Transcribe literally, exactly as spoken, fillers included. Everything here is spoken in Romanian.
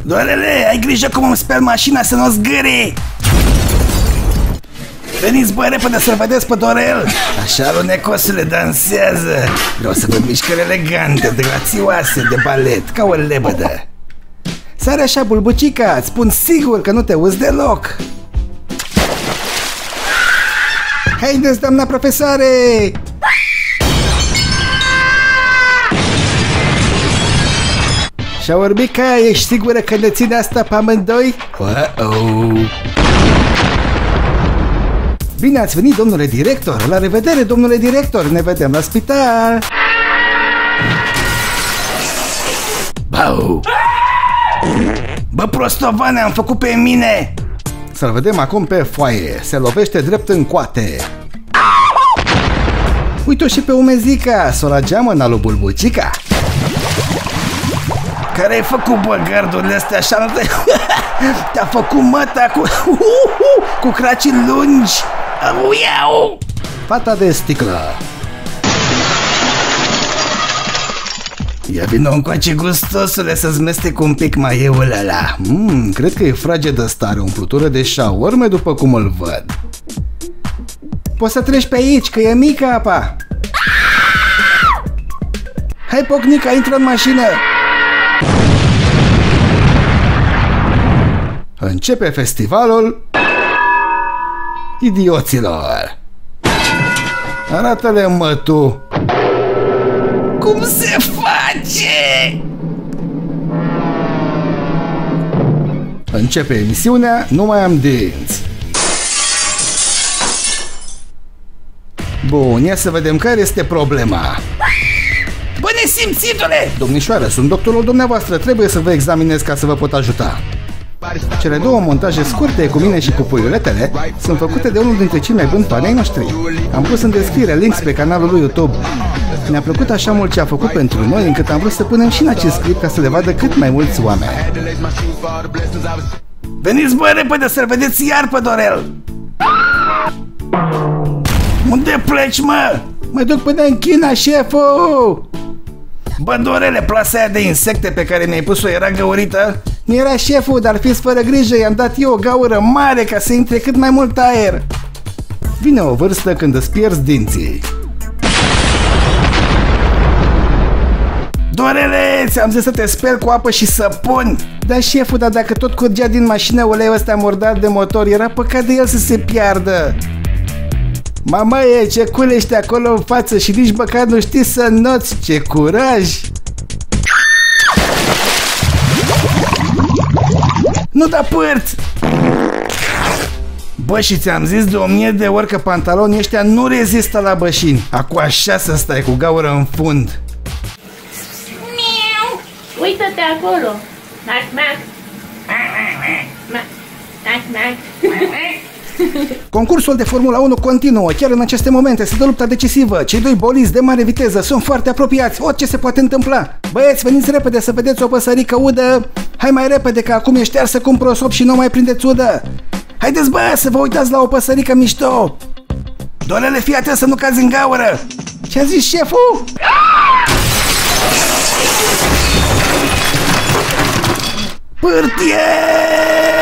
Doarele, ai grijă cum îmi speli mașina să nu zgâri! Veniți, bă, repede să-l vedeți pe Dorel! Așa alunecosule dansează! Vreau să văd mișcări elegante, grațioase, de balet, ca o lebădă! Sare așa, bulbucica, îți spun sigur că nu te uzi deloc! Haideți, doamna profesoare! Șaurbica, ești sigură că ne ține asta pe amândoi? Uh-oh! Bine ați venit, domnule director! La revedere, domnule director! Ne vedem la spital! Bau! Bă, prostovane, am făcut pe mine! Să-l vedem acum pe foaie. Se lovește drept în coate. Uite-o și pe umezica. S-o la geamă în alu bulbucica. Care ai făcut, bă, gardurile astea așa? Te-a făcut măta cu... cu cracii lungi. Uiau! Fata de sticlă. Ia vină încoace, gustosule, să-ți mestec un pic maieul ăla. Mmm, cred că e frage de stare, umplutură de șaorme după cum îl văd. Poți să treci pe aici, că e mică apa. Hai, Pocnica, intră în mașină. Începe festivalul idioților. Arată-le, mă, tu. Cum se face? Începe emisiunea, nu mai am dinți. Bun, ia să vedem care este problema. Bă, nesimțitule! Domnișoară, sunt doctorul dumneavoastră, trebuie să vă examinez ca să vă pot ajuta. Cele două montaje scurte cu mine și cu puiuletele sunt făcute de unul dintre cei mai buni fani ai noștri. Am pus în descriere links pe canalul lui YouTube. Ne-a plăcut așa mult ce a făcut pentru noi, încât am vrut să punem și în acest clip ca să le vadă cât mai mulți oameni. Veniți, bă, repede să-l vedeți iar pe Dorel! Unde pleci, mă? Mă duc până în China, șeful! Bă, Dorele, plasa aia de insecte pe care mi-ai pus-o era găurită? Nu era, șeful, dar fiți fără grijă, i-am dat eu o gaură mare ca să intre cât mai mult aer. Vine o vârstă când îți pierzi dinții. Dorele, ți-am zis să te speli cu apă și săpun. Da, șeful, dar dacă tot curgea din mașină uleiul ăsta murdar de motor, era păcat de el să se piardă. Mama, e, ce culești acolo în față și nici măcar nu știi să noți, ce curaj! Nu da pârt! Bă, și ți-am zis de o mie de ori că pantalonii ăștia nu rezistă la bășini. Acu așa să stai cu gaură în fund. Miau! Uită-te acolo! Mac, mac! Mac, mac! Concursul de Formula unu continuă. Chiar în aceste momente se dă lupta decisivă. Cei doi bolizi de mare viteză sunt foarte apropiați. Orice se poate întâmpla. Băieți, veniți repede să vedeți o păsărică udă. Hai mai repede, că acum e ștearsă cu un prosop și nu mai prindeți udă. Haideți, bă, să vă uitați la o păsărică mișto. Dorele, fii atent să nu cazi în gaură. Ce-a zis șeful? Pârtie!